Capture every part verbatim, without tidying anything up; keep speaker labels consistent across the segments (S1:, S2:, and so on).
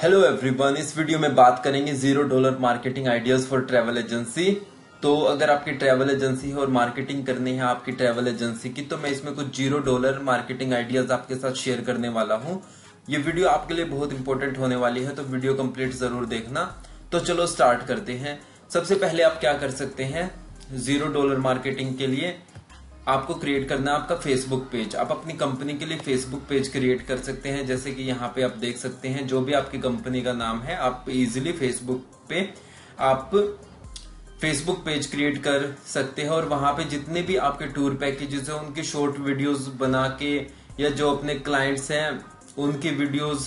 S1: Hello everyone, इस video में बात करेंगे zero dollar marketing ideas for travel agency. तो अगर आपकी ट्रैवल एजेंसी है और मार्केटिंग करनी है आपकी ट्रैवल एजेंसी की, तो मैं इसमें कुछ जीरो डॉलर मार्केटिंग आइडियाज आपके साथ शेयर करने वाला हूं। ये वीडियो आपके लिए बहुत इंपॉर्टेंट होने वाली है, तो वीडियो कंप्लीट जरूर देखना। तो चलो स्टार्ट करते हैं। सबसे पहले आप क्या कर सकते हैं, जीरो डॉलर मार्केटिंग के लिए आपको क्रिएट करना है आपका फेसबुक पेज। आप अपनी कंपनी के लिए फेसबुक पेज क्रिएट कर सकते हैं। जैसे कि यहाँ पे आप देख सकते हैं, जो भी आपकी कंपनी का नाम है, आप इजीली फेसबुक पे आप फेसबुक पेज क्रिएट कर सकते हैं और वहां पे जितने भी आपके टूर पैकेजेस हैं उनकी शॉर्ट वीडियोस बना के, या जो अपने क्लाइंट्स हैं उनकी वीडियोस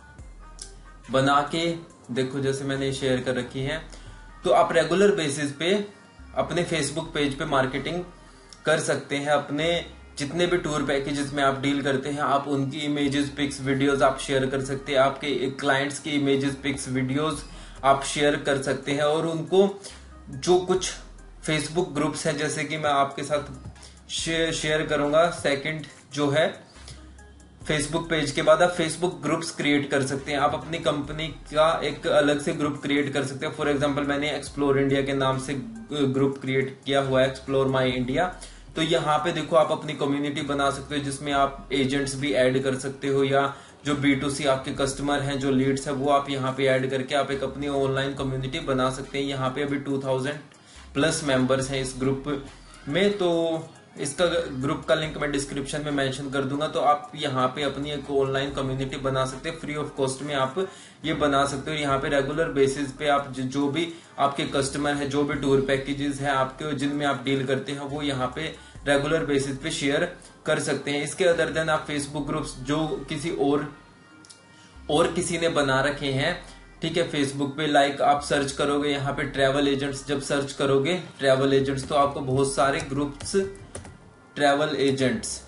S1: बना के, देखो जैसे मैंने शेयर कर रखी है, तो आप रेगुलर बेसिस पे अपने फेसबुक पेज पे मार्केटिंग कर सकते हैं। अपने जितने भी टूर पैकेजेस में आप डील करते हैं, आप उनकी इमेजेस, पिक्स, वीडियोस आप शेयर कर सकते हैं। आपके क्लाइंट्स की इमेजेस, पिक्स, वीडियोस आप शेयर कर सकते हैं और उनको जो कुछ फेसबुक ग्रुप्स हैं, जैसे कि मैं आपके साथ शेयर करूंगा, सेकंड जो है फेसबुक पेज के बाद आप फेसबुक ग्रुप्स क्रिएट कर सकते हैं। आप अपनी कंपनी का एक अलग से ग्रुप क्रिएट कर सकते हैं। फॉर एग्जांपल मैंने एक्सप्लोर इंडिया के नाम से ग्रुप क्रिएट किया हुआ है, एक्सप्लोर माई इंडिया। तो यहाँ पे देखो आप अपनी कम्युनिटी बना सकते हो, जिसमें आप एजेंट्स भी ऐड कर सकते हो, या जो बी टू सी आपके कस्टमर हैं, जो लीड्स है, वो आप यहाँ पे ऐड करके आप एक अपनी ऑनलाइन कम्युनिटी बना सकते हैं। यहाँ पे अभी टू थाउजेंड प्लस मेंबर्स हैं इस ग्रुप में, तो इसका ग्रुप का लिंक मैं डिस्क्रिप्शन में मेंशन कर दूंगा। तो आप यहाँ पे अपनी एक ऑनलाइन कम्युनिटी बना सकते हैं, फ्री ऑफ कॉस्ट में आप ये बना सकते हो। यहाँ पे रेगुलर बेसिस पे आप जो भी आपके कस्टमर है, जो भी टूर पैकेजेस हैं आपके जिनमें आप डील करते हैं, वो यहाँ पे रेगुलर बेसिस पे शेयर कर सकते हैं। इसके अदर देन आप फेसबुक ग्रुप्स जो किसी और और किसी ने बना रखे हैं, ठीक है, फेसबुक पे, लाइक आप सर्च करोगे यहाँ पे ट्रैवल एजेंट्स, जब सर्च करोगे ट्रैवल एजेंट्स तो आपको बहुत सारे ग्रुप्स ट्रैवल एजेंट्स,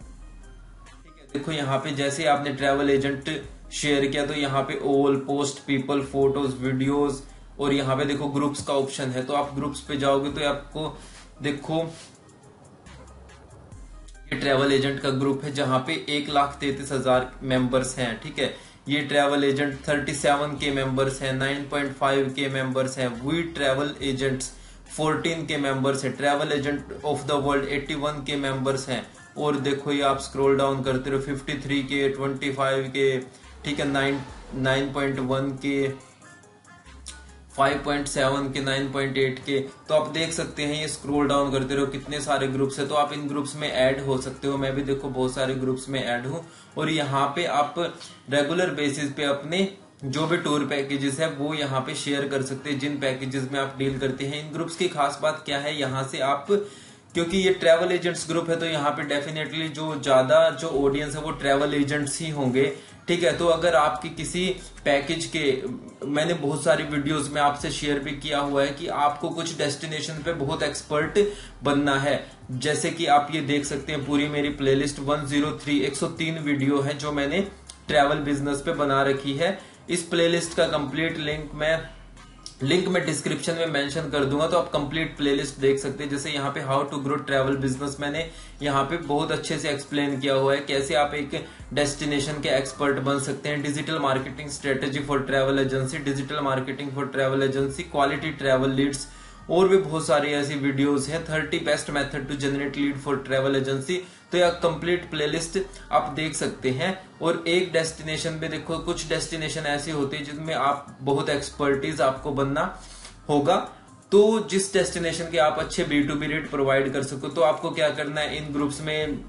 S1: ठीक है। देखो यहाँ पे जैसे आपने ट्रैवल एजेंट शेयर किया तो यहाँ पे all, post, people, photos, videos, और यहाँ पे देखो ग्रुप्स का ऑप्शन है। तो आप ग्रुप्स पे जाओगे तो आपको देखो ये ट्रैवल एजेंट का ग्रुप है जहां पे एक लाख तैतीस हजार मेंबर्स हैं, ठीक है। ये travel agent thirty seven K members हैं, nine point five K members हैं। We travel agents fourteen K members हैं। Travel agent of the world eighty one K members हैं। और देखो ये आप स्क्रॉल डाउन करते रहो, fifty three K, twenty five K, ठीक है, nine nine point one K, five point seven K, nine point eight K. तो आप देख सकते हैं, ये स्क्रॉल डाउन करते रहो, कितने सारे ग्रुप्स है। तो आप इन ग्रुप्स में ऐड हो सकते हो। मैं भी देखो बहुत सारे ग्रुप्स में ऐड हूं और यहाँ पे आप रेगुलर बेसिस पे अपने जो भी टूर पैकेजेस है वो यहाँ पे शेयर कर सकते हैं, जिन पैकेजेस में आप डील करते हैं। इन ग्रुप्स की खास बात क्या है, यहाँ से आप, क्योंकि ये ट्रैवल एजेंट्स ग्रुप है, तो यहाँ पे डेफिनेटली जो ज्यादा जो ऑडियंस है वो ट्रैवल एजेंट्स ही होंगे, ठीक है। तो अगर आपकी किसी पैकेज के, मैंने बहुत सारी वीडियोस में आपसे शेयर भी किया हुआ है कि आपको कुछ डेस्टिनेशन पे बहुत एक्सपर्ट बनना है, जैसे कि आप ये देख सकते हैं पूरी मेरी प्लेलिस्ट वन ज़ीरो थ्री एक सौ तीन वीडियो है जो मैंने ट्रैवल बिजनेस पे बना रखी है। इस प्लेलिस्ट का कंप्लीट लिंक मैं लिंक में डिस्क्रिप्शन में मेंशन कर दूंगा, तो आप कंप्लीट प्लेलिस्ट देख सकते हैं। जैसे यहाँ पे how to grow travel business मैंने यहाँ पे बहुत अच्छे से एक्सप्लेन किया हुआ है, कैसे आप एक डेस्टिनेशन के एक्सपर्ट बन सकते हैं। Digital marketing strategy for travel agency, digital marketing for travel agency, quality travel leads, और भी बहुत सारी ऐसी वीडियोस हैं। Thirty best method to generate lead for travel agency. तो यह कंप्लीट प्लेलिस्ट आप देख सकते हैं। और एक डेस्टिनेशन पे देखो, कुछ डेस्टिनेशन ऐसे होते हैं जिनमें आप बहुत एक्सपर्टीज आपको बनना होगा। तो जिस डेस्टिनेशन के आप अच्छे B to B rate provide कर सको, तो आपको क्या करना है, इन ग्रुप्स में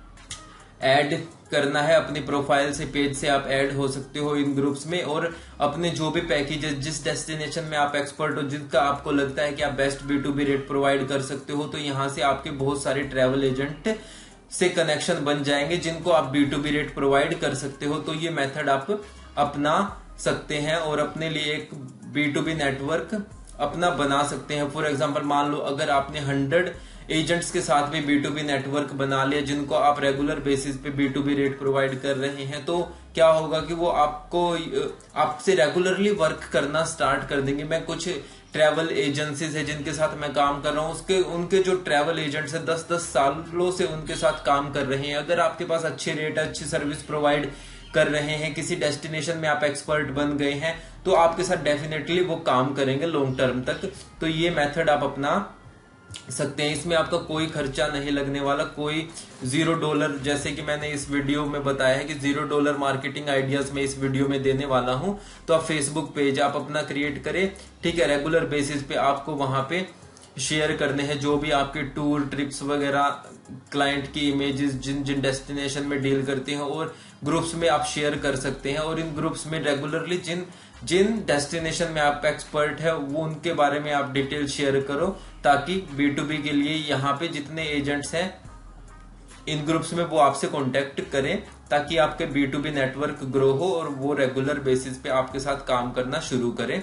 S1: ऐड करना है। अपनी प्रोफाइल से, पेज से आप ऐड हो सकते हो इन ग्रुप्स में, और अपने जो भी पैकेजेस, जिस डेस्टिनेशन में आप एक्सपर्ट हो, जिसका आपको लगता है कि आप best B to B rate provide कर सकते हो, तो यहाँ से आपके बहुत सारे ट्रैवल एजेंट से कनेक्शन बन जाएंगे जिनको आप B to B rate provide कर सकते हो। तो ये मेथड आप अपना सकते हैं और अपने लिए एक बी टू बी नेटवर्क अपना बना सकते हैं। फॉर एग्जाम्पल मान लो अगर आपने हंड्रेड एजेंट्स के साथ भी बी टू बी नेटवर्क बना लिया, जिनको आप रेगुलर बेसिस पे B to B rate provide कर रहे हैं, तो क्या होगा कि वो आपको आपसे रेगुलरली वर्क करना स्टार्ट कर देंगे। मैं कुछ ट्रैवल एजेंसीज है जिनके साथ मैं काम कर रहा हूँ, उसके उनके जो ट्रैवल एजेंट्स है दस दस सालों से उनके साथ काम कर रहे हैं। अगर आपके पास अच्छे रेट, अच्छी सर्विस प्रोवाइड कर रहे हैं, किसी डेस्टिनेशन में आप एक्सपर्ट बन गए हैं, तो आपके साथ डेफिनेटली वो काम करेंगे लॉन्ग टर्म तक। तो ये मेथड आप अपना सकते हैं। इसमें आपका कोई खर्चा नहीं लगने वाला, कोई जीरो डॉलर, जैसे कि मैंने इस वीडियो में बताया है कि जीरो डॉलर मार्केटिंग आइडियाज में इस वीडियो में देने वाला हूं। तो आप फेसबुक पेज आप अपना क्रिएट करें, ठीक है। रेगुलर बेसिस पे आपको वहां पे शेयर करने हैं जो भी आपके टूर ट्रिप्स वगैरह, क्लाइंट की इमेजेस जिन जिन डेस्टिनेशन में डील करते हैं, और ग्रुप्स में आप शेयर कर सकते हैं। और इन ग्रुप्स में रेगुलरली जिन जिन डेस्टिनेशन में आप एक्सपर्ट है वो उनके बारे में आप डिटेल शेयर करो, ताकि बी टू बी के लिए यहाँ पे जितने एजेंट्स हैं इन ग्रुप्स में वो आपसे कांटेक्ट करें, ताकि आपके B to B network grow हो और वो रेगुलर बेसिस पे आपके साथ काम करना शुरू करें।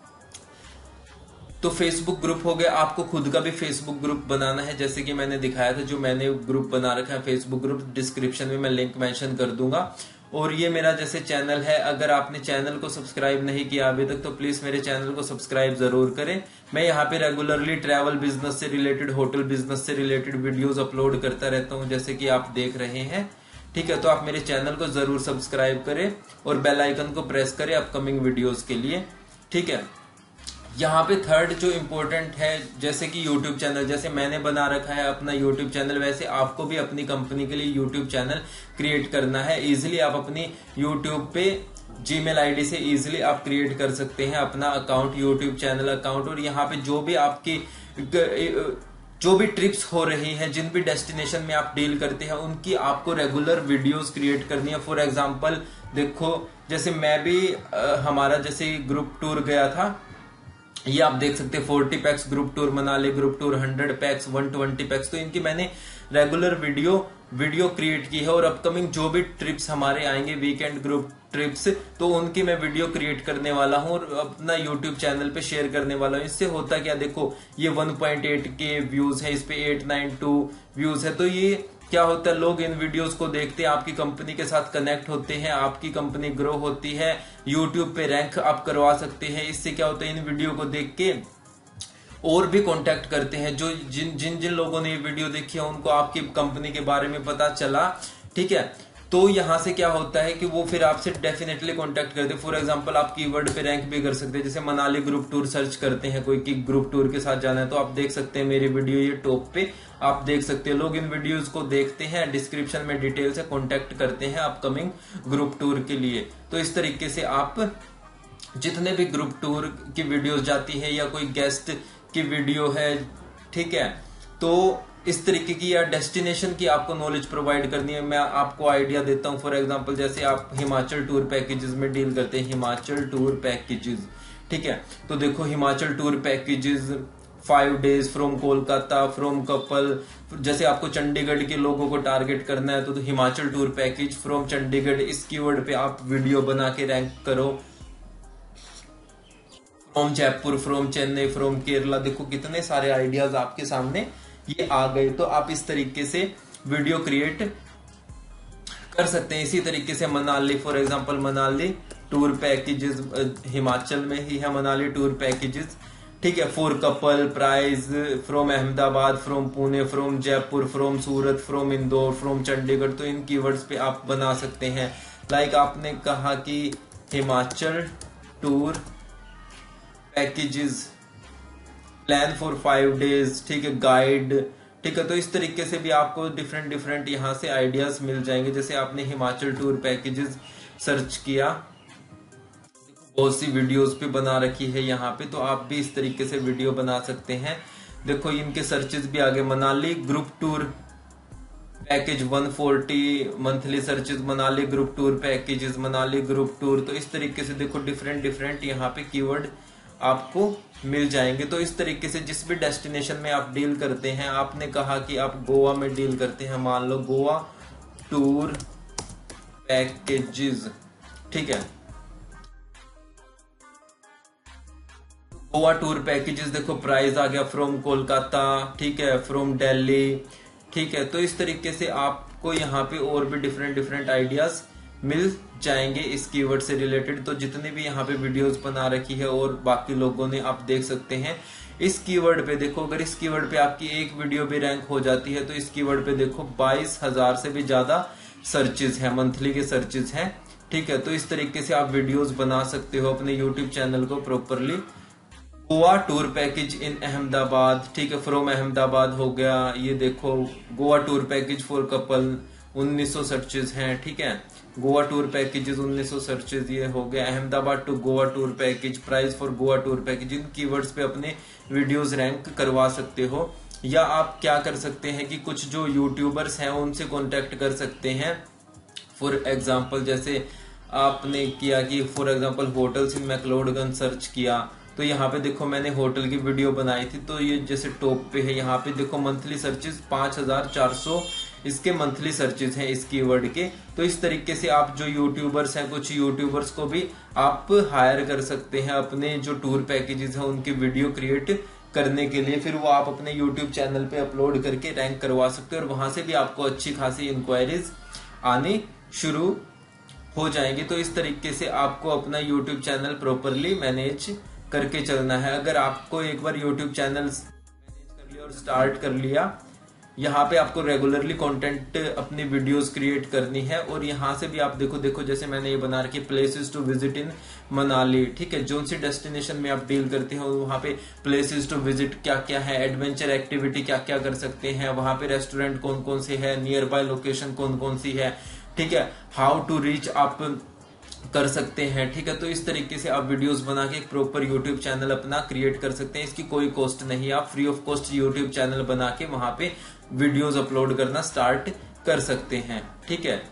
S1: तो फेसबुक ग्रुप हो गया। आपको खुद का भी फेसबुक ग्रुप बनाना है, जैसे कि मैंने दिखाया था, जो मैंने ग्रुप बना रखा है फेसबुक ग्रुप, डिस्क्रिप्शन में मैं लिंक मेंशन कर दूंगा। और ये मेरा जैसे चैनल है, अगर आपने चैनल को सब्सक्राइब नहीं किया अभी तक तो प्लीज मेरे चैनल को सब्सक्राइब जरूर करें। मैं यहाँ पे रेगुलरली ट्रैवल बिजनेस से रिलेटेड, होटल बिजनेस से रिलेटेड वीडियोस अपलोड करता रहता हूँ, जैसे कि आप देख रहे हैं, ठीक है। तो आप मेरे चैनल को जरूर सब्सक्राइब करें और बेल आइकन को प्रेस करें अपकमिंग वीडियोस के लिए, ठीक है। यहाँ पे थर्ड जो इम्पोर्टेंट है, जैसे कि यूट्यूब चैनल, जैसे मैंने बना रखा है अपना यूट्यूब चैनल, वैसे आपको भी अपनी कंपनी के लिए यूट्यूब चैनल क्रिएट करना है। इजीली आप अपनी यूट्यूब पे जीमेल आईडी से इजीली आप क्रिएट कर सकते हैं अपना अकाउंट, यूट्यूब चैनल अकाउंट। और यहाँ पे जो भी आपकी जो भी ट्रिप्स हो रही हैं, जिन भी डेस्टिनेशन में आप डील करते हैं, उनकी आपको रेगुलर वीडियोस क्रिएट करनी है। फॉर एग्जांपल देखो, जैसे मैं भी आ, हमारा जैसे ग्रुप टूर गया था, ये आप देख सकते हैं, forty pax group tour Manali group tour, hundred pax, one twenty pax. तो इनकी मैंने रेगुलर वीडियो वीडियो क्रिएट की है। और अपकमिंग जो भी ट्रिप्स हमारे आएंगे, वीकेंड ग्रुप ट्रिप्स, तो उनकी मैं वीडियो क्रिएट करने वाला हूं और अपना यूट्यूब चैनल पे शेयर करने वाला हूं। इससे होता क्या, देखो ये one point eight K views है, इस पे एट नाइन टू व्यूज है। तो ये क्या होता है, लोग इन वीडियोस को देखते हैं, आपकी कंपनी के साथ कनेक्ट होते हैं, आपकी कंपनी ग्रो होती है, यूट्यूब पे रैंक आप करवा सकते हैं। इससे क्या होता है, इन वीडियो को देख के और भी कांटेक्ट करते हैं। जो जिन जिन जिन लोगों ने ये वीडियो देखी है उनको आपकी कंपनी के बारे में पता चला, ठीक है। तो यहाँ से क्या होता है कि वो फिर आपसे डेफिनेटली कांटेक्ट करते हैं। फॉर एग्जांपल आप कीवर्ड पे रैंक भी कर सकते हैं, जैसे मनाली ग्रुप टूर सर्च करते हैं, कोई की ग्रुप टूर के साथ जाना है, तो आप देख सकते हैं मेरी वीडियो ये टॉप पे आप देख सकते हैं। लोग इन वीडियोस को देखते हैं, डिस्क्रिप्शन में डिटेल से कांटेक्ट करते हैं अपकमिंग ग्रुप टूर के लिए। तो इस तरीके से आप जितने भी ग्रुप टूर की वीडियोस जाती है या कोई गेस्ट की वीडियो है, ठीक है, तो इस तरीके की या डेस्टिनेशन की आपको नॉलेज प्रोवाइड करनी है। मैं आपको आइडिया देता हूं, फॉर एग्जांपल जैसे आप हिमाचल टूर पैकेजेस में डील करते हैं, हिमाचल टूर पैकेजेस, ठीक है। तो देखो Himachal tour packages five days from Kolkata, from couple, जैसे आपको चंडीगढ़ के लोगों को टारगेट करना है तो, तो Himachal tour package from Chandigarh, इस कीवर्ड पे आप वीडियो बना के रैंक करो। From Jaipur, from Chennai, from Kerala, देखो कितने सारे आइडियाज आपके सामने ये आ गए। तो आप इस तरीके से वीडियो क्रिएट कर सकते हैं। इसी तरीके से Manali, for example Manali tour packages, Himachal में ही है मनाली टूर पैकेजेस, ठीक है। For couple, price, from Ahmedabad, from Pune, from Jaipur, from Surat, from Indore, from Chandigarh. तो इन कीवर्ड्स पे आप बना सकते हैं। लाइक आपने कहा कि Himachal tour packages, plan for five days, ठीक है, गाइड, ठीक है। तो इस तरीके से भी आपको डिफरेंट डिफरेंट यहाँ से आइडियाज मिल जाएंगे। जैसे आपने हिमाचल टूर पैकेजेस सर्च किया, बहुत सी वीडियोस भी बना रखी है यहाँ पे, तो आप भी इस तरीके से वीडियो बना सकते हैं। देखो इनके सर्चेस भी आगे, Manali group tour package one forty monthly searches, Manali group tour packages, Manali group tour. तो इस तरीके से देखो डिफरेंट डिफरेंट यहाँ पे कीवर्ड आपको मिल जाएंगे। तो इस तरीके से जिस भी डेस्टिनेशन में आप डील करते हैं, आपने कहा कि आप गोवा में डील करते हैं, मान लो गोवा टूर पैकेजेस, ठीक है। गोवा टूर पैकेजेस देखो प्राइस आ गया, फ्रॉम कोलकाता, ठीक है, फ्रॉम दिल्ली, ठीक है। तो इस तरीके से आपको यहाँ पे और भी डिफरेंट डिफरेंट आइडियाज मिल जाएंगे इस कीवर्ड से रिलेटेड। तो जितने भी यहाँ पे वीडियोस बना रखी है और बाकी लोगों ने, आप देख सकते हैं इस कीवर्ड पे। देखो अगर इस कीवर्ड पे आपकी एक वीडियो भी रैंक हो जाती है तो इस कीवर्ड पे देखो बाईस हजार से भी ज्यादा सर्चेज है, मंथली के सर्चेज हैं ठीक है। तो इस तरीके से आप वीडियोस बना सकते हो अपने यूट्यूब चैनल को properly. Goa tour package in Ahmedabad, ठीक है, फ्रॉम अहमदाबाद हो गया। ये देखो Goa tour package for couple उन्नीस सौ सर्चेज हैं, ठीक है। गोवा टूर पैकेजेस उन्नीस सौ सर्चेज ये हो गया। Ahmedabad to Goa tour package, price for Goa tour package. इन कीवर्ड्स पे अपने वीडियोस रैंक करवा सकते हो। या आप क्या कर सकते हैं कि कुछ जो यूट्यूबर्स हैं उनसे कांटेक्ट कर सकते हैं। फॉर एग्जांपल जैसे आपने किया कि for example hotels in McLeodganj search किया, तो यहाँ पे देखो मैंने होटल की वीडियो बनाई थी, तो ये जैसे टॉप पे है, यहाँ पे देखो मंथली सर्चेज पांच हजार चार सौ इसके मंथली सर्चेज हैं इस कीवर्ड के। तो इस तरीके से आप जो यूट्यूबर्स हैं, कुछ यूट्यूबर्स को भी आप हायर कर सकते हैं अपने जो टूर पैकेजेस हैं उनकी वीडियो क्रिएट करने के लिए। फिर वो आप अपने यूट्यूब चैनल पे अपलोड करके रैंक करवा सकते हो और वहां से भी आपको अच्छी खासी इंक्वायरीज आनी शुरू हो जाएंगी। तो इस तरीके से आपको अपना यूट्यूब चैनल प्रॉपरली मैनेज करके चलना है। अगर आपको एक बार यूट्यूब चैनल मैनेज कर लिया और स्टार्ट कर लिया, यहाँ पे आपको रेगुलरली कंटेंट अपनी वीडियोस क्रिएट करनी है। और यहाँ से भी आप देखो देखो जैसे मैंने ये बना रखी places to visit in Manali, ठीक है। जो सी डेस्टिनेशन में आप डील करते हो वहाँ पे प्लेसेस टू विजिट क्या क्या है, एडवेंचर एक्टिविटी क्या क्या कर सकते हैं, वहाँ पे रेस्टोरेंट कौन कौन से है, नियर बाय लोकेशन कौन कौन सी है, ठीक है। हाउ टू रीच आप कर सकते हैं, ठीक है। तो इस तरीके से आप वीडियोस बना के एक प्रॉपर यूट्यूब चैनल अपना क्रिएट कर सकते हैं। इसकी कोई कॉस्ट नहीं है, आप free of cost YouTube channel बना के वहां पे वीडियोस अपलोड करना स्टार्ट कर सकते हैं, ठीक है।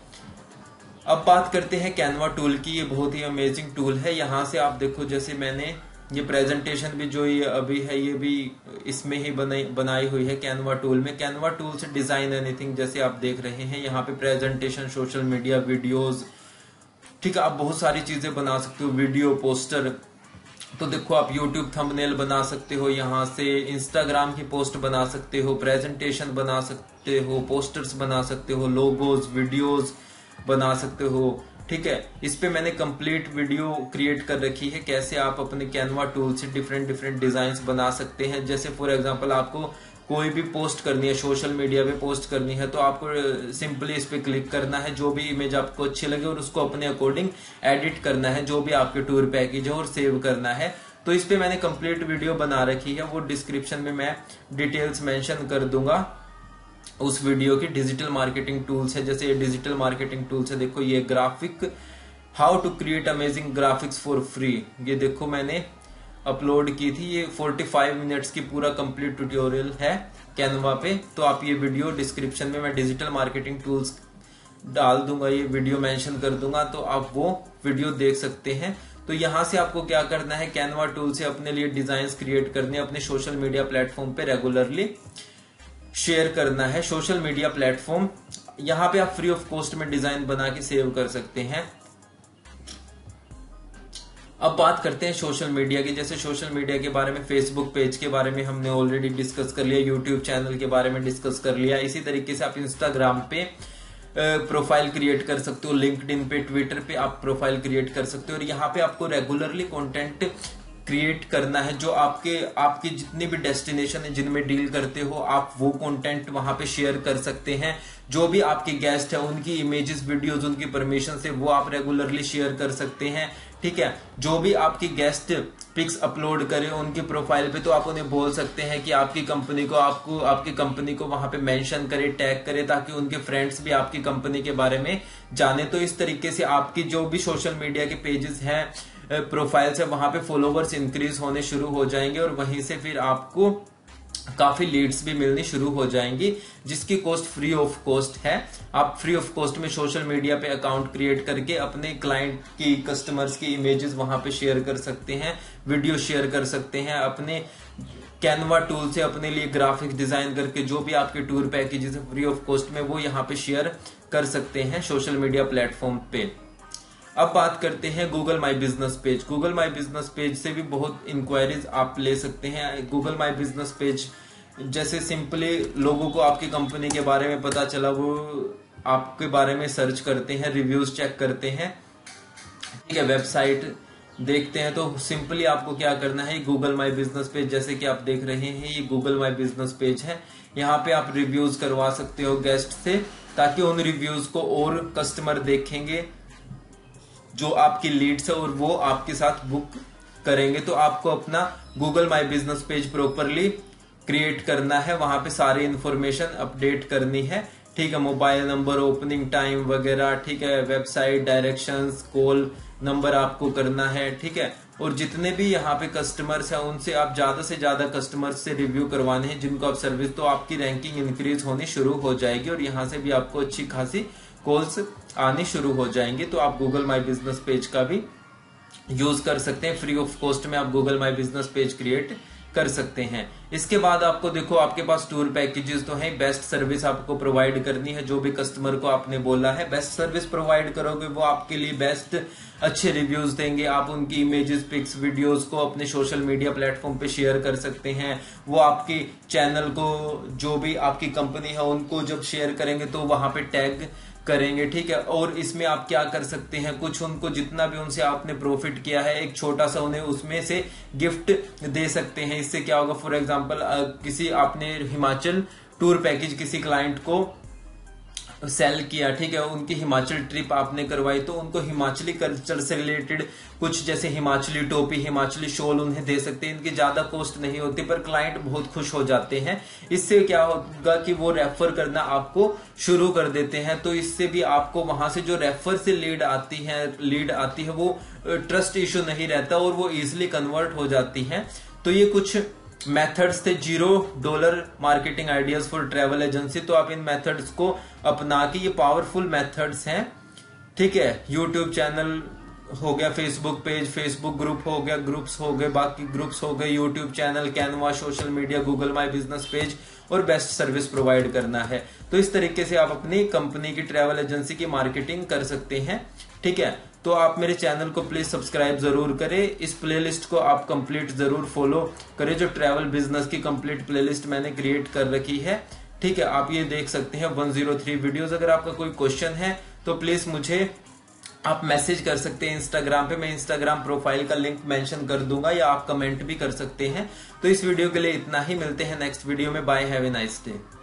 S1: अब बात करते हैं कैनवा टूल की। ये बहुत ही अमेजिंग टूल है। यहाँ से आप देखो जैसे मैंने ये प्रेजेंटेशन भी जो ये अभी है ये भी इसमें ही बनाई बनाई हुई है कैनवा टूल में। कैनवा टूल से डिजाइन एनीथिंग जैसे आप देख रहे हैं यहाँ पे प्रेजेंटेशन, सोशल मीडिया, वीडियोज, ठीक है। आप बहुत सारी चीजें बना सकते हो, वीडियो, पोस्टर। तो देखो आप यूट्यूब थंबनेल बना सकते हो, यहाँ से इंस्टाग्राम की पोस्ट बना सकते हो, प्रेजेंटेशन बना सकते हो, पोस्टर्स बना सकते हो, लोगोज, वीडियोज बना सकते हो, ठीक है। इस पे मैंने कंप्लीट वीडियो क्रिएट कर रखी है कैसे आप अपने कैनवा टूल से डिफरेंट डिफरेंट डिजाइन बना सकते हैं। जैसे फॉर एग्जांपल आपको कोई भी पोस्ट करनी है, सोशल मीडिया पे पोस्ट करनी है, तो आपको सिंपली इस पे क्लिक करना है, जो भी इमेज आपको अच्छी लगे और उसको अपने अकॉर्डिंग एडिट करना है जो भी आपके टूर पैकेज है और सेव करना है। तो इस पे मैंने कंप्लीट वीडियो बना रखी है, वो डिस्क्रिप्शन में मैं डिटेल्स मेंशन कर दूंगा उस वीडियो की। डिजिटल मार्केटिंग टूल्स है, जैसे ये डिजिटल मार्केटिंग टूल्स है, देखो ये graphic, how to create amazing graphics for free, ये देखो मैंने अपलोड की थी। ये पैंतालीस मिनट्स की पूरा कंप्लीट ट्यूटोरियल है कैनवा पे। तो आप ये वीडियो डिस्क्रिप्शन में मैं डिजिटल मार्केटिंग टूल्स डाल दूंगा, ये वीडियो मेंशन कर दूंगा, तो आप वो वीडियो देख सकते हैं। तो यहाँ से आपको क्या करना है, कैनवा टूल से अपने लिए डिजाइन क्रिएट करने, अपने सोशल मीडिया प्लेटफॉर्म पे रेगुलरली शेयर करना है। सोशल मीडिया प्लेटफॉर्म यहाँ पे आप फ्री ऑफ कॉस्ट में डिजाइन बना के सेव कर सकते हैं। अब बात करते हैं सोशल मीडिया की। जैसे सोशल मीडिया के बारे में, फेसबुक पेज के बारे में हमने ऑलरेडी डिस्कस कर लिया, यूट्यूब चैनल के बारे में डिस्कस कर लिया। इसी तरीके से आप इंस्टाग्राम पे प्रोफाइल क्रिएट कर सकते हो, लिंक्डइन पे, ट्विटर पे आप प्रोफाइल क्रिएट कर सकते हो। और यहाँ पे आपको रेगुलरली कंटेंट क्रिएट करना है, जो आपके आपकी जितनी भी डेस्टिनेशन है जिनमें डील करते हो आप वो कंटेंट वहां पे शेयर कर सकते हैं। जो भी आपके गेस्ट है उनकी इमेजेस, वीडियोस, उनकी परमिशन से वो आप रेगुलरली शेयर कर सकते हैं, ठीक है। जो भी आपकी गेस्ट पिक्स अपलोड करे उनकी प्रोफाइल पे, तो आप उन्हें बोल सकते हैं कि आपकी कंपनी को आपको आपकी कंपनी को वहां पे मेंशन करे, टैग करे, ताकि उनके फ्रेंड्स भी आपकी कंपनी के बारे में जाने। तो इस तरीके से आपकी जो भी सोशल मीडिया के पेजेस हैं, प्रोफाइल से, वहां पे फॉलोवर्स इंक्रीज होने शुरू हो जाएंगे और वहीं से फिर आपको काफी लीड्स भी मिलनी शुरू हो जाएंगी, जिसकी कॉस्ट फ्री ऑफ कॉस्ट है। आप फ्री ऑफ कॉस्ट में सोशल मीडिया पे अकाउंट क्रिएट करके अपने क्लाइंट की, कस्टमर्स की इमेजेस वहां पे शेयर कर सकते हैं, वीडियो शेयर कर सकते हैं। अपने कैनवा टूल से अपने लिए ग्राफिक्स डिजाइन करके जो भी आपके टूर पैकेजेस है फ्री ऑफ कॉस्ट में, वो यहाँ पे शेयर कर सकते हैं सोशल मीडिया प्लेटफॉर्म पे। अब बात करते हैं Google my business page. Google my business page से भी बहुत इंक्वायरीज आप ले सकते हैं। गूगल माई बिजनेस पेज जैसे सिंपली लोगों को आपकी कंपनी के बारे में पता चला, वो आपके बारे में सर्च करते हैं, रिव्यूज चेक करते हैं, ठीक है, वेबसाइट देखते हैं। तो सिंपली आपको क्या करना है, गूगल माई बिजनेस पेज जैसे कि आप देख रहे हैं, ये गूगल माई बिजनेस पेज है। यहाँ पे आप रिव्यूज करवा सकते हो गेस्ट से, ताकि उन रिव्यूज को और कस्टमर देखेंगे, जो आपकी लीड्स है और वो आपके साथ बुक करेंगे। तो आपको अपना Google my business page properly create करना है, वहां पे सारी इंफॉर्मेशन अपडेट करनी है, ठीक है, मोबाइल नंबर, ओपनिंग टाइम वगैरह, ठीक है, वेबसाइट, डायरेक्शंस, कॉल नंबर आपको करना है, ठीक है। और जितने भी यहाँ पे कस्टमर्स हैं उनसे आप ज्यादा से ज्यादा कस्टमर्स से रिव्यू करवाने हैं जिनको आप सर्विस, तो आपकी रैंकिंग इंक्रीज होनी शुरू हो जाएगी और यहाँ से भी आपको अच्छी खासी कॉल्स आनी शुरू हो जाएंगी। तो आप गूगल माई बिजनेस पेज का भी यूज कर सकते हैं, फ्री ऑफ कॉस्ट में आप Google my business page create कर सकते हैं। इसके बाद आपको देखो आपके पास टूर पैकेजेस तो हैं, बेस्ट सर्विस आपको प्रोवाइड करनी है, जो भी कस्टमर को आपने बोला है बेस्ट सर्विस प्रोवाइड करोगे वो आपके लिए बेस्ट अच्छे रिव्यूज देंगे। आप उनकी इमेजेस, पिक्स, वीडियोस को अपने सोशल मीडिया प्लेटफॉर्म पे शेयर कर सकते हैं। वो आपकी चैनल को, जो भी आपकी कंपनी है उनको जब शेयर करेंगे तो वहां पे टैग करेंगे, ठीक है। और इसमें आप क्या कर सकते हैं, कुछ उनको जितना भी उनसे आपने प्रॉफिट किया है एक छोटा सा उन्हें उसमें से गिफ्ट दे सकते हैं। इससे क्या होगा, फॉर एग्जांपल किसी आपने हिमाचल टूर पैकेज किसी क्लाइंट को सेल किया, ठीक है, उनकी हिमाचल ट्रिप आपने करवाई तो उनको हिमाचली कल्चर से रिलेटेड कुछ जैसे हिमाचली टोपी, हिमाचली शॉल उन्हें दे सकते हैं। इनकी ज्यादा कॉस्ट नहीं होती पर क्लाइंट बहुत खुश हो जाते हैं। इससे क्या होगा कि वो रेफर करना आपको शुरू कर देते हैं। तो इससे भी आपको वहां से जो रेफर से लीड आती है लीड आती है वो ट्रस्ट इश्यू नहीं रहता और वो इजिली कन्वर्ट हो जाती है। तो ये कुछ मेथड्स थे, zero dollar marketing ideas for travel agency. तो आप इन मेथड्स को अपना के, ये पावरफुल मेथड्स हैं, ठीक है। यूट्यूब चैनल हो गया, फेसबुक पेज, फेसबुक ग्रुप हो गया, ग्रुप्स हो गए, बाकी ग्रुप्स हो गए, YouTube channel, Canva, social media, Google my business page और बेस्ट सर्विस प्रोवाइड करना है। तो इस तरीके से आप अपनी कंपनी की ट्रैवल एजेंसी की मार्केटिंग कर सकते हैं, ठीक है। तो आप मेरे चैनल को प्लीज सब्सक्राइब जरूर करें, इस प्लेलिस्ट को आप कंप्लीट जरूर फॉलो करें, जो ट्रैवल बिजनेस की कंप्लीट प्लेलिस्ट मैंने क्रिएट कर रखी है, ठीक है। आप ये देख सकते हैं एक सौ तीन वीडियोस। अगर आपका कोई क्वेश्चन है तो प्लीज मुझे आप मैसेज कर सकते हैं इंस्टाग्राम पे, मैं इंस्टाग्राम प्रोफाइल का लिंक मेंशन कर दूंगा, या आप कमेंट भी कर सकते हैं। तो इस वीडियो के लिए इतना ही, मिलते हैं नेक्स्ट वीडियो में, bye, have a nice day.